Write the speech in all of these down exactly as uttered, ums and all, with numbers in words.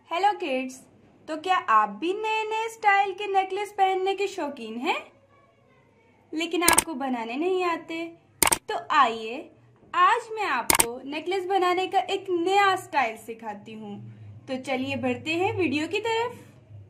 Hello kids. तो क्या आप भी नए नए स्टाइल के नेकलेस पहनने के शौकीन हैं, लेकिन आपको बनाने नहीं आते? तो आइए आज मैं आपको नेकलेस बनाने का एक नया स्टाइल सिखाती हूँ। तो चलिए बढ़ते हैं वीडियो की तरफ।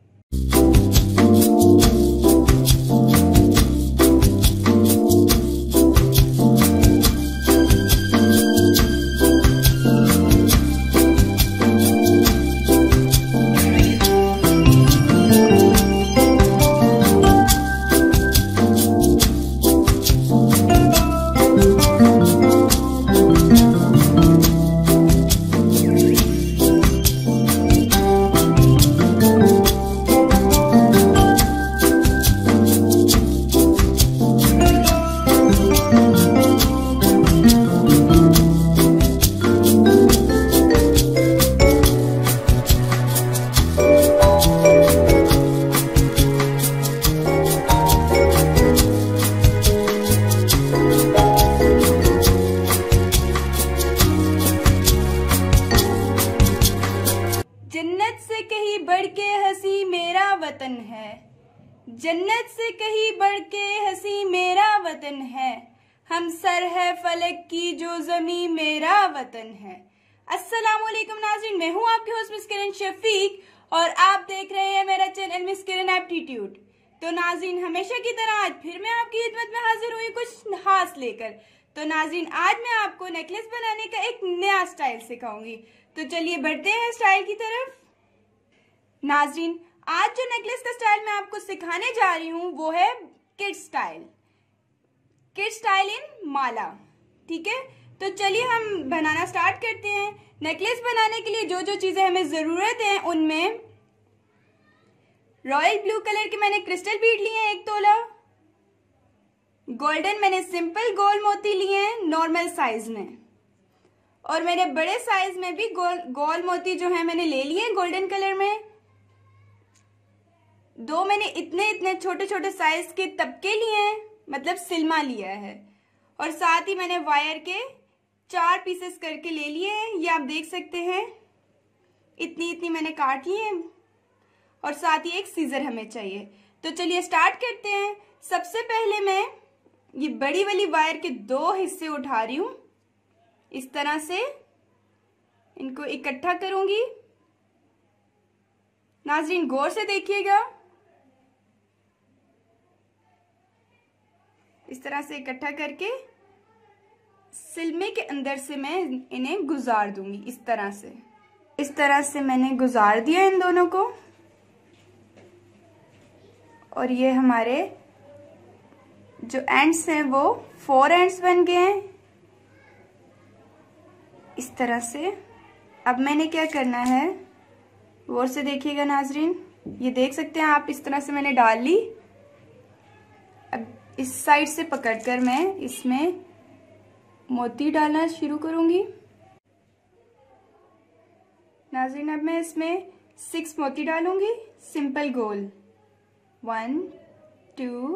जन्नत से कहीं बढ़ के हंसी मेरा वतन है, जन्नत से कहीं बढ़ के हंसी मेरा वतन है, हम सर है फलक की जो जमी मेरा वतन है। अस्सलाम वालेकुम नाज़रीन, मैं हूँ आपकी होस्ट मिस किरण शफीक और आप देख रहे हैं मेरा चैनल मिस किरण एप्टीट्यूड। तो नाज़रीन, हमेशा की तरह आज फिर मैं आपकी खिदमत में हाजिर हुई कुछ खास लेकर। तो नाज़रीन, आज मैं आपको नेकलेस बनाने का एक नया स्टाइल सिखाऊंगी। तो चलिए बढ़ते हैं स्टाइल की तरफ। नाज़रीन, आज जो नेकलेस का स्टाइल मैं आपको सिखाने जा रही हूँ वो है kid style, kid style in माला। ठीक है, तो चलिए हम बनाना स्टार्ट करते हैं। नेकलेस बनाने के लिए जो जो चीजें हमें जरूरत है उनमें रॉयल ब्लू कलर के मैंने क्रिस्टल बीड लिए हैं एक तोला, गोल्डन मैंने सिंपल गोल मोती लिए हैं नॉर्मल साइज में, और मेरे बड़े साइज में भी गोल गोल मोती जो है मैंने ले लिए गोल्डन कलर में। दो मैंने इतने इतने छोटे छोटे साइज के तबके लिए हैं, मतलब सिल्मा लिया है, और साथ ही मैंने वायर के चार पीसेस करके ले लिए हैं। ये आप देख सकते हैं, इतनी इतनी मैंने काट लिए हैं, और साथ ही एक सीजर हमें चाहिए। तो चलिए स्टार्ट करते हैं। सबसे पहले मैं ये बड़ी वाली वायर के दो हिस्से उठा रही हूं, इस तरह से इनको इकट्ठा करूंगी। नाज़रीन गौर से देखिएगा, इस तरह से इकट्ठा करके सिलमे के अंदर से मैं इन्हें गुजार दूंगी। इस तरह से इस तरह से मैंने गुजार दिया इन दोनों को, और ये हमारे जो एंड्स हैं वो फोर एंड्स बन गए हैं इस तरह से। अब मैंने क्या करना है, गौर से देखिएगा नाज़रीन, ये देख सकते हैं आप, इस तरह से मैंने डाल ली। अब इस साइड से पकड़कर मैं इसमें मोती डालना शुरू करूंगी। नाज़रीन अब मैं इसमें सिक्स मोती डालूंगी, सिंपल गोल। One two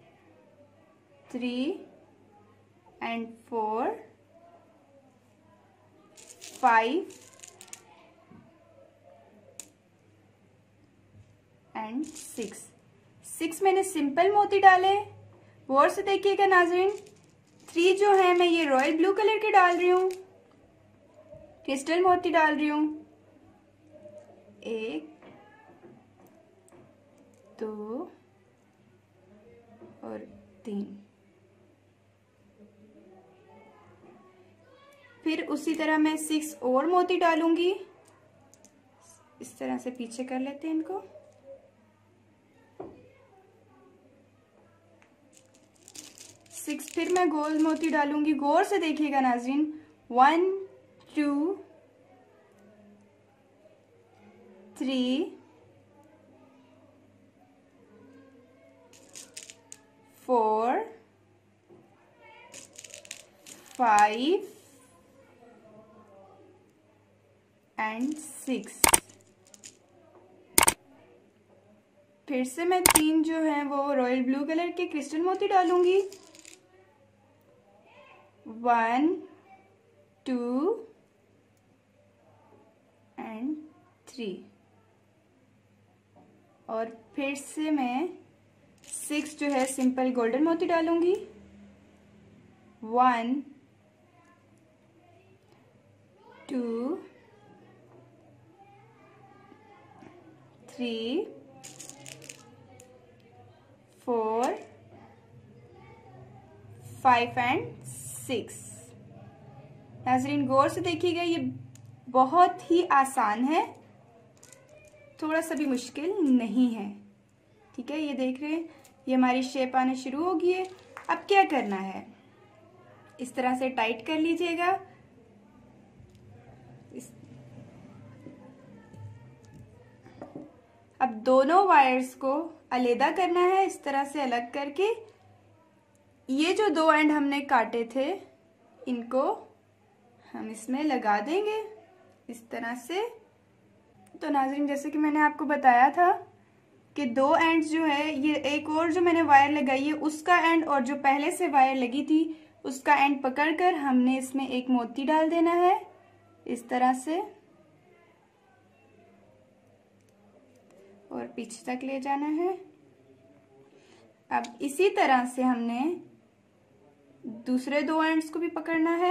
three and four five and six. Six मैंने सिंपल मोती डाले। गौर से देखिएगा नाज़रीन, थ्री जो है मैं ये रॉयल ब्लू कलर के डाल रही हूँ, क्रिस्टल मोती डाल रही हूँ। एक, दो और तीन। फिर उसी तरह मैं सिक्स और मोती डालूंगी। इस तरह से पीछे कर लेते हैं इनको। सिक्स फिर मैं गोल मोती डालूंगी। गौर से देखिएगा नाज़रीन, one two three four five and six. फिर से मैं तीन जो है वो रॉयल ब्लू कलर के क्रिस्टल मोती डालूंगी। One two and three. और फिर से मैं सिक्स जो है सिंपल गोल्डन मोती डालूंगी। One, two, three, four, five and six. नाज़रीन गौर से देखिएगा, ये बहुत ही आसान है, थोड़ा सा भी मुश्किल नहीं है। ठीक है, ये देख रहे हैं, ये हमारी शेप आने शुरू हो गई है। अब क्या करना है, इस तरह से टाइट कर लीजिएगा। इस... अब दोनों वायर्स को अलग करना है, इस तरह से अलग करके ये जो दो एंड हमने काटे थे इनको हम इसमें लगा देंगे इस तरह से। तो नाज़रीन जैसे कि मैंने आपको बताया था कि दो एंड्स जो है, ये एक और जो मैंने वायर लगाई है उसका एंड और जो पहले से वायर लगी थी उसका एंड पकड़कर हमने इसमें एक मोती डाल देना है इस तरह से, और पीछे तक ले जाना है। अब इसी तरह से हमने दूसरे दो एंड्स को भी पकड़ना है,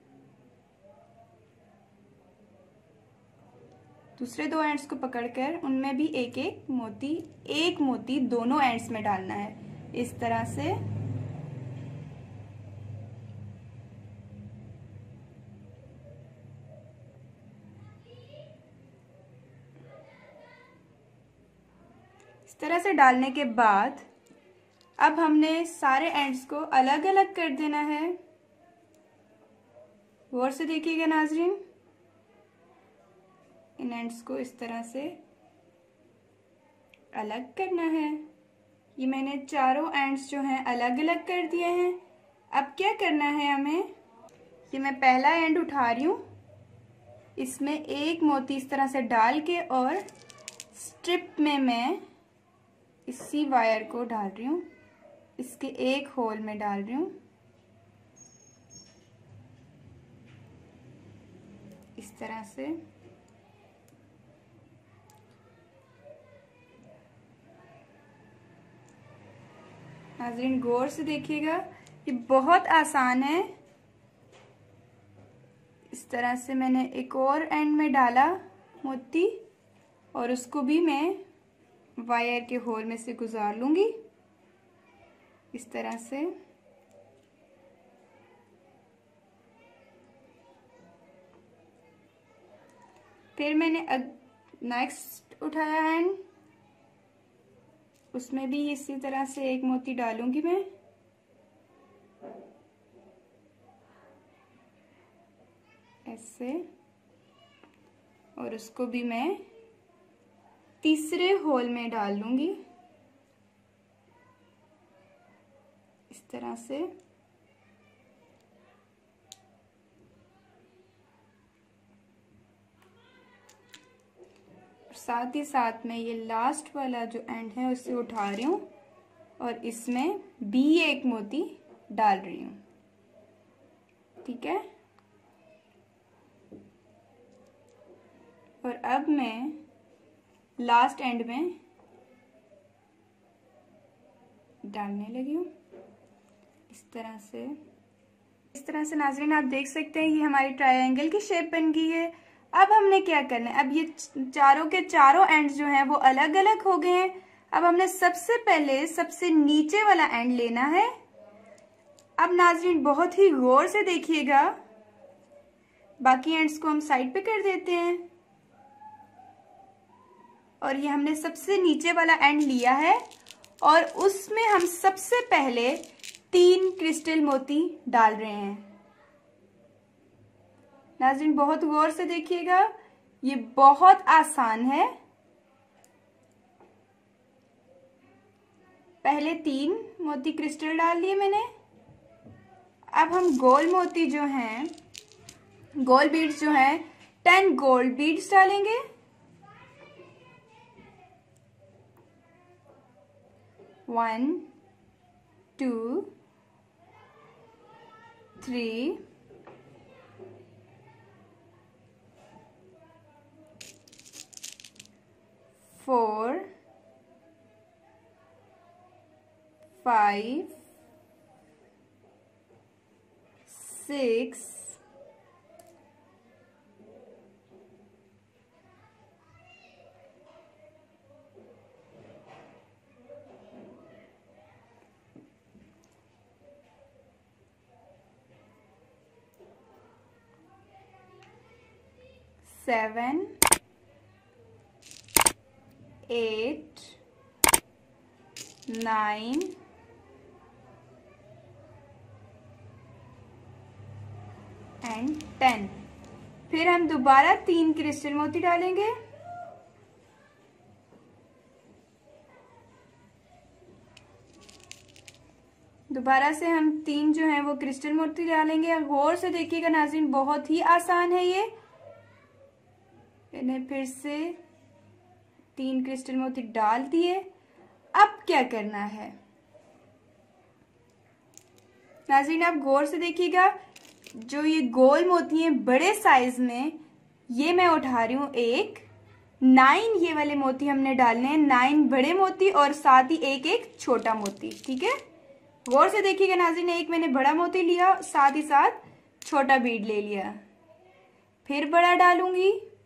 दूसरे दो एंड्स को पकड़कर उनमें भी एक एक मोती एक मोती दोनों एंड्स में डालना है इस तरह से। इस तरह से डालने के बाद अब हमने सारे एंड्स को अलग अलग कर देना है। गौर से देखिएगा नाज़रीन, इन एंड्स को इस तरह से अलग करना है। ये मैंने चारों एंड्स जो हैं अलग अलग कर दिए हैं। अब क्या करना है हमें, ये मैं पहला एंड उठा रही हूँ, इसमें एक मोती इस तरह से डाल के और स्ट्रिप में मैं इसी वायर को डाल रही हूँ, इसके एक होल में डाल रही हूँ इस तरह से। नाज़रीन गौर से देखिएगा, ये बहुत आसान है। इस तरह से मैंने एक और एंड में डाला मोती और उसको भी मैं वायर के होल में से गुजार लूंगी इस तरह से। फिर मैंने नेक्स्ट उठाया एंड, उसमें भी इसी तरह से एक मोती डालूंगी मैं ऐसे, और उसको भी मैं तीसरे होल में डाल लूंगी इस तरह से। साथ ही साथ में ये लास्ट वाला जो एंड है उसे उठा रही हूँ और इसमें भी एक मोती डाल रही हूँ। ठीक है, और अब मैं लास्ट एंड में डालने लगी हूँ इस तरह से। इस तरह से नाज़रीन आप देख सकते हैं ये हमारी ट्रायंगल की शेप बन गई है। अब हमने क्या करना है, अब ये चारों के चारों एंड्स जो हैं वो अलग अलग हो गए हैं। अब हमने सबसे पहले सबसे नीचे वाला एंड लेना है। अब नाज़रीन बहुत ही गौर से देखिएगा, बाकी एंड्स को हम साइड पे कर देते हैं और ये हमने सबसे नीचे वाला एंड लिया है और उसमें हम सबसे पहले तीन क्रिस्टल मोती डाल रहे हैं। नाज़रीन बहुत गौर से देखिएगा, ये बहुत आसान है। पहले तीन मोती क्रिस्टल डाल दिए मैंने। अब हम गोल मोती जो हैं, गोल बीड्स जो हैं, टेन गोल्ड बीड्स डालेंगे। One, two, three, four, five, six, seven, eight, nine, and ten. फिर हम दोबारा तीन क्रिस्टल मोती डालेंगे। दोबारा से हम तीन जो है वो क्रिस्टल मोती डालेंगे। और गौर से देखिएगा नाज़रीन, बहुत ही आसान है ये। इन्हें फिर से तीन क्रिस्टल मोती डाल दिए। अब क्या करना है नाज़रीन, आप गौर से देखिएगा, जो ये गोल मोती हैं बड़े साइज में, ये मैं उठा रही हूं एक। नाइन ये वाले मोती हमने डालने हैं, नाइन बड़े मोती और साथ ही एक एक छोटा मोती। ठीक है, गौर से देखिएगा नाज़रीन, एक मैंने बड़ा मोती लिया, साथ ही साथ छोटा बीड ले लिया, फिर बड़ा डालूंगी।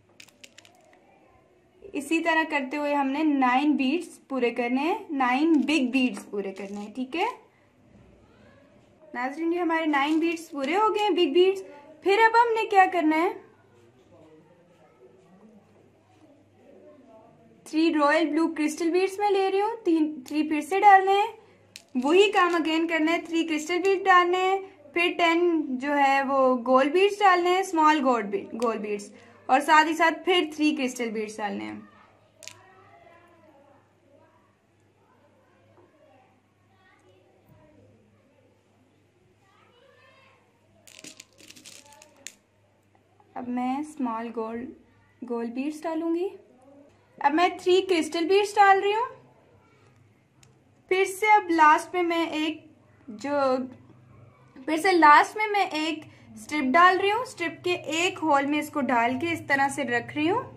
इसी तरह करते हुए हमने नाइन बीड्स पूरे करने हैं, नाइन बिग बीड्स पूरे करने हैं। ठीक है नाज़रीन, ये हमारे नाइन बीड्स पूरे हो गए हैं, बिग बीड्स। फिर अब हमने क्या करना है, three royal blue crystal beads में ले रही हूँ, तीन थ्री फिर से डालने हैं, वही काम अगेन करना है। थ्री क्रिस्टल बीड्स डालने हैं, फिर टेन जो है वो गोल्ड बीड्स डालने हैं, small gold bead gold beads, और साथ ही साथ फिर थ्री क्रिस्टल बीड्स डालने हैं। अब मैं स्मॉल गोल्ड गोल्ड बीड्स डालूंगी। अब मैं थ्री क्रिस्टल बीड्स डाल रही हूँ। फिर से अब लास्ट में मैं एक जो फिर से लास्ट में मैं एक स्ट्रिप डाल रही हूँ। स्ट्रिप के एक होल में इसको डाल के इस तरह से रख रही हूँ,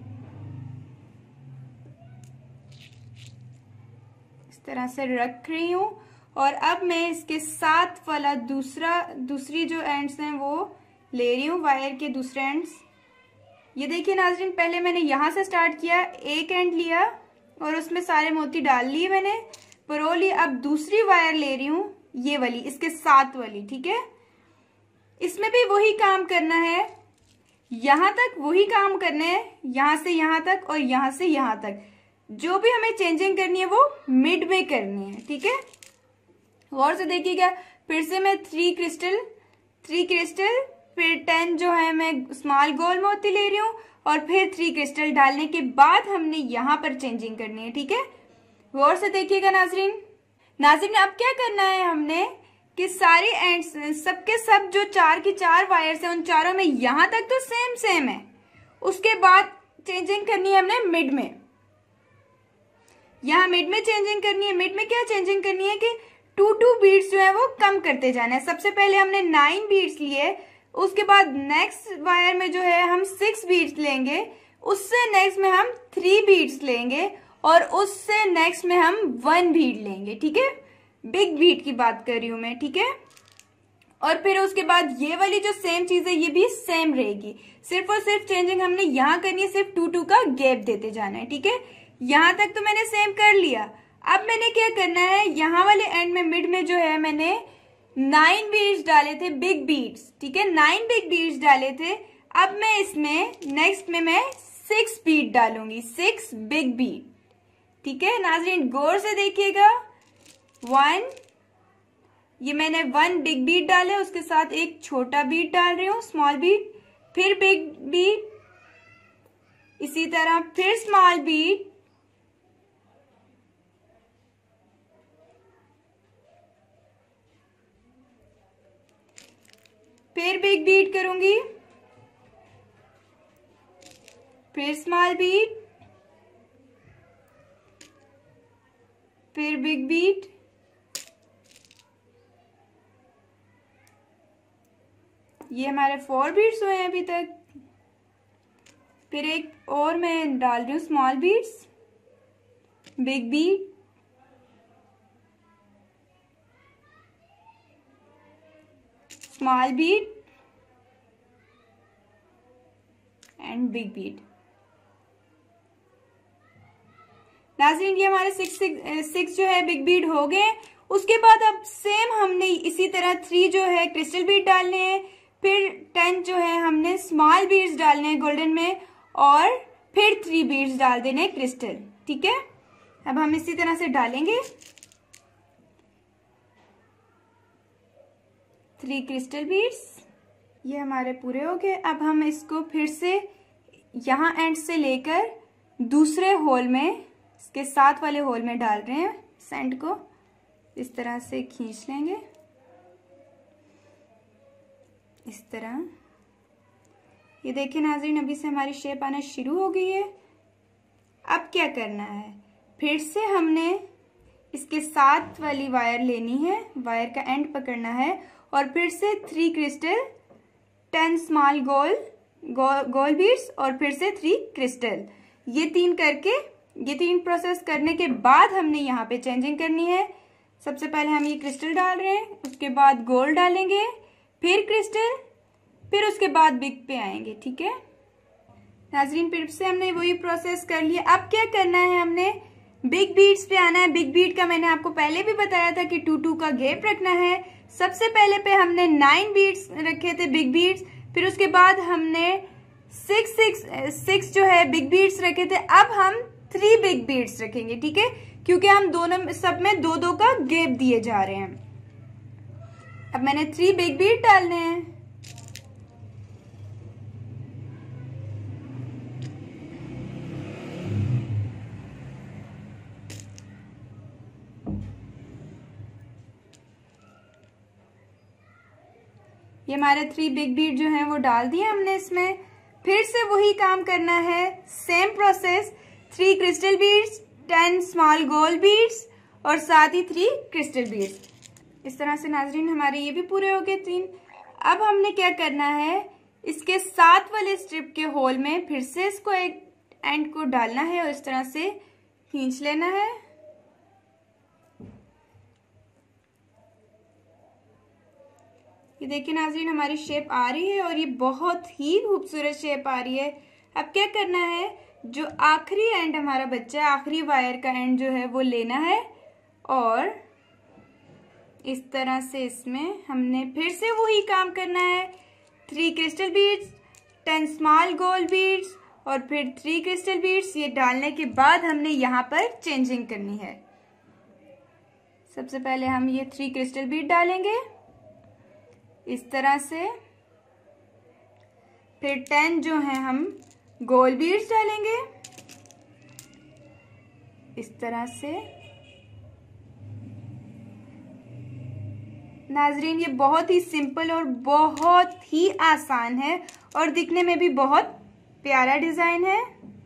इस तरह से रख रही हूँ। और अब मैं इसके साथ वाला दूसरा दूसरी जो एंड्स हैं वो ले रही हूँ, वायर के दूसरे एंड्स। ये देखिए नाज़रीन, पहले मैंने यहाँ से स्टार्ट किया, एक एंड लिया और उसमें सारे मोती डाल लिए मैंने, परो ली। अब दूसरी वायर ले रही हूँ, ये वाली, इसके साथ वाली। ठीक है, इसमें भी वही काम करना है, यहां तक वही काम करना है, यहां से यहां तक और यहां से यहां तक। जो भी हमें चेंजिंग करनी है वो मिड में करनी है। ठीक है, गौर से देखिएगा। फिर से मैं थ्री क्रिस्टल थ्री क्रिस्टल फिर टेन जो है मैं स्मॉल गोल मोती ले रही हूँ, और फिर थ्री क्रिस्टल डालने के बाद हमने यहाँ पर चेंजिंग करनी है। ठीक है, गौर से देखिएगा नाजरीन। नाजरीन अब क्या करना है हमने कि सारे एंड्स सबके सब जो चार की चार वायर्स हैं उन चारों में यहां तक तो सेम सेम है, उसके बाद चेंजिंग करनी है हमने मिड में। यहां मिड में चेंजिंग करनी है। मिड में क्या चेंजिंग करनी है कि टू टू बीट्स जो है वो कम करते जाना है। सबसे पहले हमने नाइन बीट्स लिए, उसके बाद नेक्स्ट वायर में जो है हम सिक्स बीट्स लेंगे, उससे नेक्स्ट में हम थ्री बीट्स लेंगे, और उससे नेक्स्ट में हम वन बीट लेंगे। ठीक है, बिग बीट की बात कर रही हूं मैं। ठीक है, और फिर उसके बाद ये वाली जो सेम चीज है ये भी सेम रहेगी, सिर्फ और सिर्फ चेंजिंग हमने यहाँ करनी है, सिर्फ टू टू का गैप देते जाना है। ठीक है, यहाँ तक तो मैंने सेम कर लिया। अब मैंने क्या करना है, यहाँ वाले एंड में मिड में जो है मैंने नाइन बीट्स डाले थे, बिग बीट्स। ठीक है, नाइन बिग बीट्स डाले थे। अब मैं इसमें नेक्स्ट में मैं सिक्स बीट डालूंगी, सिक्स बिग बीट। ठीक है नाजरीन, गौर से देखिएगा। वन, ये मैंने वन बिग बीट डाले, उसके साथ एक छोटा बीट डाल रही हूँ, स्मॉल बीट, फिर बिग बीट, इसी तरह फिर स्मॉल बीट, फिर बिग बीट करूंगी, फिर स्मॉल बीट, फिर बिग बीट, ये हमारे फोर बीट्स हुए हैं अभी तक। फिर एक और मैं डाल रही हूँ small beads, big bead, small bead and big bead. नाज़रीन ये हमारे सिक्स सिक्स सिक्स जो है बिग बीड हो गए। उसके बाद अब सेम हमने इसी तरह थ्री जो है क्रिस्टल बीड डालने हैं, फिर टेन जो है हमने स्मॉल बीड्स डालने हैं गोल्डन में, और फिर थ्री बीड्स डाल देने क्रिस्टल। ठीक है, अब हम इसी तरह से डालेंगे थ्री क्रिस्टल बीड्स। ये हमारे पूरे हो गए। अब हम इसको फिर से यहाँ एंड से लेकर दूसरे होल में, इसके साथ वाले होल में डाल रहे हैं सेंट को। इस तरह से खींच लेंगे, इस तरह। ये देखिए नाज़रीन, अभी से हमारी शेप आना शुरू हो गई है। अब क्या करना है, फिर से हमने इसके साथ वाली वायर लेनी है, वायर का एंड पकड़ना है, और फिर से थ्री क्रिस्टल, टेन स्मॉल गोल गोल बीड्स, और फिर से थ्री क्रिस्टल। ये तीन करके, ये तीन प्रोसेस करने के बाद हमने यहाँ पे चेंजिंग करनी है। सबसे पहले हम ये क्रिस्टल डाल रहे हैं, उसके बाद गोल्ड डालेंगे, फिर क्रिस्टल, फिर उसके बाद बिग पे आएंगे। ठीक है नाज़रीन, फिर से हमने वही प्रोसेस कर लिया। अब क्या करना है, हमने बिग बीड्स पे आना है। बिग बीड का मैंने आपको पहले भी बताया था कि टू टू का गैप रखना है। सबसे पहले पे हमने नाइन बीड्स रखे थे बिग बीड्स, फिर उसके बाद हमने सिक्स सिक्स सिक्स जो है बिग बीड्स रखे थे। अब हम थ्री बिग बीड्स रखेंगे। ठीक है, क्योंकि हम दोनों सब में दो दो का गैप दिए जा रहे हैं। अब मैंने थ्री बिग बीड डालने हैं। ये हमारे थ्री बिग बीड जो हैं वो डाल दिए हमने इसमें। फिर से वही काम करना है, same process, three crystal beads, ten small gold beads, और साथ ही थ्री क्रिस्टल बीड्स। इस तरह से नाज़रीन हमारे ये भी पूरे हो गए तीन। अब हमने क्या करना है, इसके साथ वाले स्ट्रिप के होल में फिर से इसको एक एंड को डालना है और इस तरह से खींच लेना है। ये देखिए नाज़रीन, हमारी शेप आ रही है और ये बहुत ही खूबसूरत शेप आ रही है। अब क्या करना है, जो आखिरी एंड हमारा बच्चा है, आखिरी वायर का एंड जो है वो लेना है, और इस तरह से इसमें हमने फिर से वही काम करना है। Three crystal beads, ten small gold beads, और फिर थ्री क्रिस्टल बीड्स। ये डालने के बाद हमने यहाँ पर चेंजिंग करनी है। सबसे पहले हम ये थ्री क्रिस्टल बीड डालेंगे इस तरह से, फिर टेन जो है हम गोल्ड बीड्स डालेंगे इस तरह से। नाजरीन, ये बहुत ही सिंपल और बहुत ही आसान है और दिखने में भी बहुत प्यारा डिजाइन है।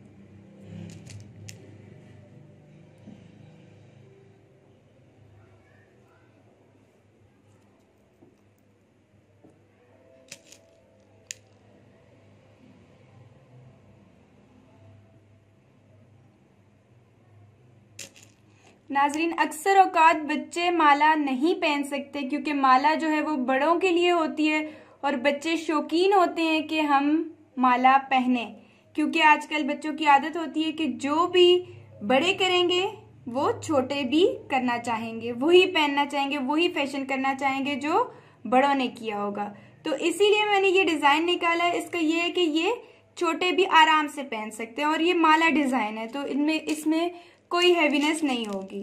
नाजरीन, अक्सर औकात बच्चे माला नहीं पहन सकते क्योंकि माला जो है वो बड़ों के लिए होती है और बच्चे शौकीन होते हैं कि हम माला पहने, क्योंकि आजकल बच्चों की आदत होती है कि जो भी बड़े करेंगे वो छोटे भी करना चाहेंगे, वही पहनना चाहेंगे, वही फैशन करना चाहेंगे जो बड़ों ने किया होगा। तो इसीलिए मैंने ये डिजाइन निकाला है। इसका ये है कि ये छोटे भी आराम से पहन सकते हैं और ये माला डिजाइन है तो इनमें इसमें कोई हैवीनेस नहीं होगी।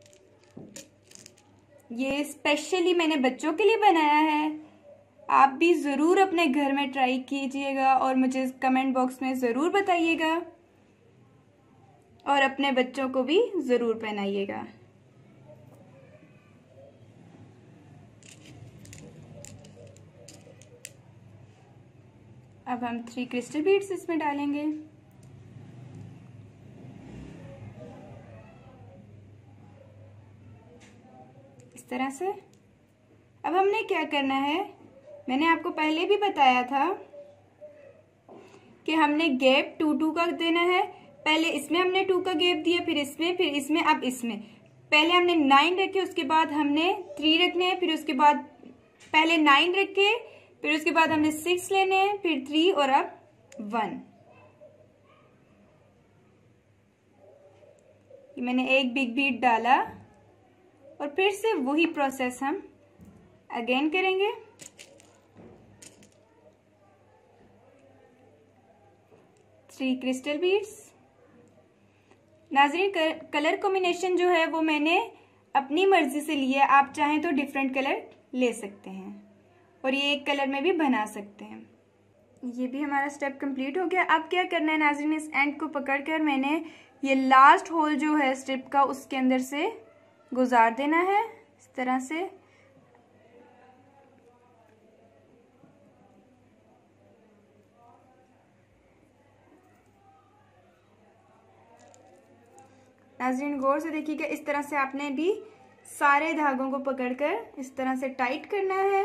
ये स्पेशली मैंने बच्चों के लिए बनाया है। आप भी ज़रूर अपने घर में ट्राई कीजिएगा और मुझे कमेंट बॉक्स में ज़रूर बताइएगा और अपने बच्चों को भी ज़रूर पहनाइएगा। अब हम थ्री क्रिस्टल बीड्स इसमें डालेंगे। इस तरह से। अब हमने क्या करना है, मैंने आपको पहले भी बताया था कि हमने गैप टू टू का देना है। पहले इसमें हमने टू का गैप दिया, फिर इसमें, फिर इसमें, अब इसमें। पहले हमने नाइन रखे, उसके बाद हमने थ्री रखने हैं, फिर उसके बाद पहले नाइन रखे, फिर उसके बाद हमने सिक्स लेने हैं, फिर थ्री और अब वन। ये मैंने एक बिग बीट डाला और फिर से वही प्रोसेस हम अगेन करेंगे। Three crystal beads. Nazreen, colour combination जो है वो मैंने अपनी मर्जी से लिया है, आप चाहें तो डिफरेंट कलर ले सकते हैं और ये एक कलर में भी बना सकते हैं। ये भी हमारा स्टेप कंप्लीट हो गया। अब क्या करना है नाज़रीन, इस एंड को पकड़कर मैंने ये लास्ट होल जो है स्ट्रिप का उसके अंदर से गुजार देना है इस तरह से। नाज़रीन गौर से देखिएगा, इस तरह से आपने भी सारे धागों को पकड़कर इस तरह से टाइट करना है।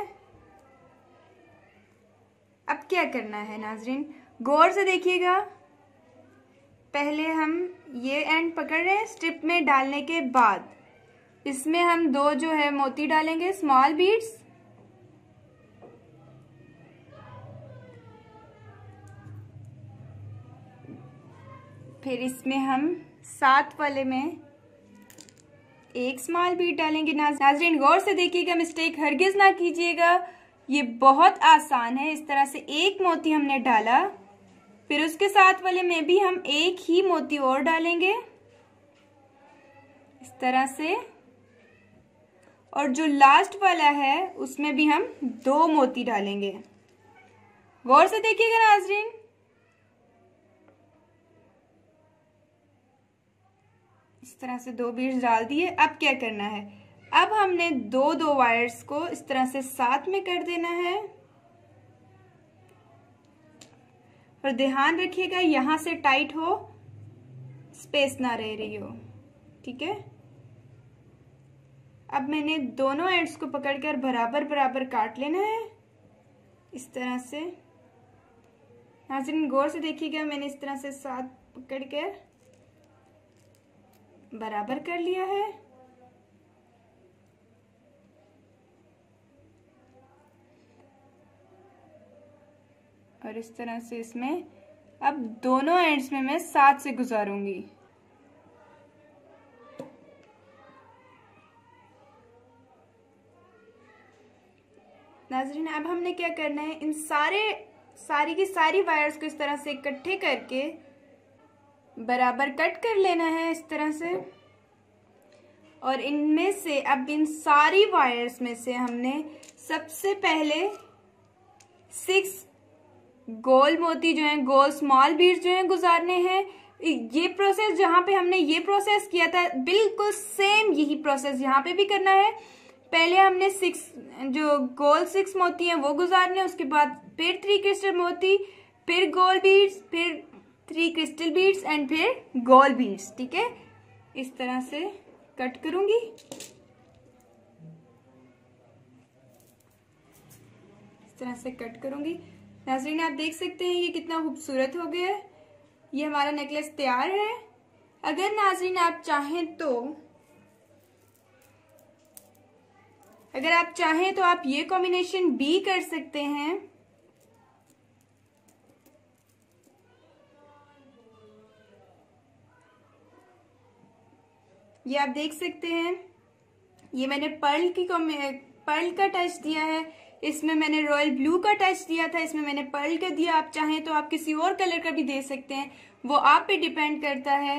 अब क्या करना है नाज़रीन, गौर से देखिएगा, पहले हम ये एंड पकड़ रहे हैं, स्ट्रिप में डालने के बाद इसमें हम दो जो है मोती डालेंगे, स्मॉल बीड्स। फिर इसमें हम सात वाले में एक स्मॉल बीड डालेंगे। नाज़रीन गौर से देखिएगा, मिस्टेक हरगिज ना कीजिएगा, ये बहुत आसान है। इस तरह से एक मोती हमने डाला, फिर उसके साथ वाले में भी हम एक ही मोती और डालेंगे इस तरह से, और जो लास्ट वाला है उसमें भी हम दो मोती डालेंगे। गौर से देखिएगा नाज़रीन, इस तरह से दो बीड्स डाल दिए। अब क्या करना है, अब हमने दो दो वायर्स को इस तरह से साथ में कर देना है और ध्यान रखिएगा यहां से टाइट हो, स्पेस ना रह रही हो, ठीक है। अब मैंने दोनों एंड्स को पकड़कर बराबर बराबर काट लेना है इस तरह से। नाज़रीन गौर से देखिएगा, मैंने इस तरह से साथ पकड़कर बराबर कर लिया है। और इस तरह से इसमें अब दोनों एंड्स में मैं साथ से गुजारूंगी। नाज़रीन अब हमने क्या करना है, इन सारे सारी की सारी वायर्स को इस तरह से इकट्ठे करके बराबर कट कर लेना है इस तरह से। और इनमें से अब इन सारी वायर्स में से हमने सबसे पहले सिक्स गोल मोती जो हैं, गोल स्मॉल बीड्स जो हैं गुजारने हैं। ये प्रोसेस जहां पे हमने ये प्रोसेस किया था बिल्कुल सेम यही प्रोसेस यहाँ पे भी करना है। पहले हमने सिक्स जो गोल सिक्स मोती हैं वो गुजारने, उसके बाद फिर थ्री क्रिस्टल मोती, फिर गोल बीड्स, फिर थ्री क्रिस्टल बीड्स एंड फिर गोल बीड्स, ठीक है। इस तरह से कट करूंगी। इस तरह से कट करूंगी। नाज़रीन आप देख सकते हैं ये कितना खूबसूरत हो गया है। ये हमारा नेकलेस तैयार है। अगर नाज़रीन आप चाहें तो अगर आप चाहें तो आप ये कॉम्बिनेशन भी कर सकते हैं। ये आप देख सकते हैं, ये मैंने पर्ल की पर्ल का टच दिया है, इसमें मैंने रॉयल ब्लू का टच दिया था, इसमें मैंने पर्ल का दिया। आप चाहें तो आप किसी और कलर का भी दे सकते हैं, वो आप पे डिपेंड करता है।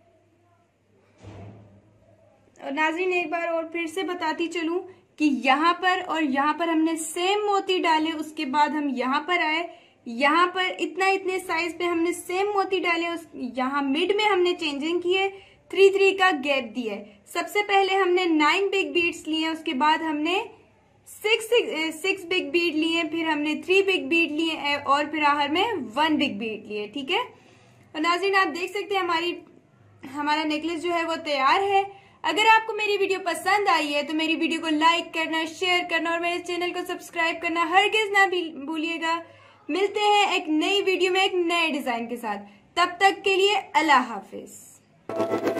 और नाज़रीन एक बार और फिर से बताती चलूं कि यहाँ पर और यहाँ पर हमने सेम मोती डाले, उसके बाद हम यहाँ पर आए, यहाँ पर इतना इतने साइज पे हमने सेम मोती डाले, यहाँ मिड में हमने चेंजिंग किए, थ्री थ्री का गैप दिया है। सबसे पहले हमने नाइन बिग बीड्स लिए, उसके बाद हमने सिक्स सिक्स बिग बीड लिए, फिर हमने थ्री बिग बीड लिए और फिर आखिर में वन बिग बीड लिए, ठीक है। और नाज़रीन आप देख सकते हैं हमारी हमारा नेकलेस जो है वो तैयार है। अगर आपको मेरी वीडियो पसंद आई है तो मेरी वीडियो को लाइक करना, शेयर करना और मेरे चैनल को सब्सक्राइब करना हरगिज ना भूलिएगा। मिलते हैं एक नई वीडियो में एक नए डिजाइन के साथ, तब तक के लिए अल्लाह हाफिज।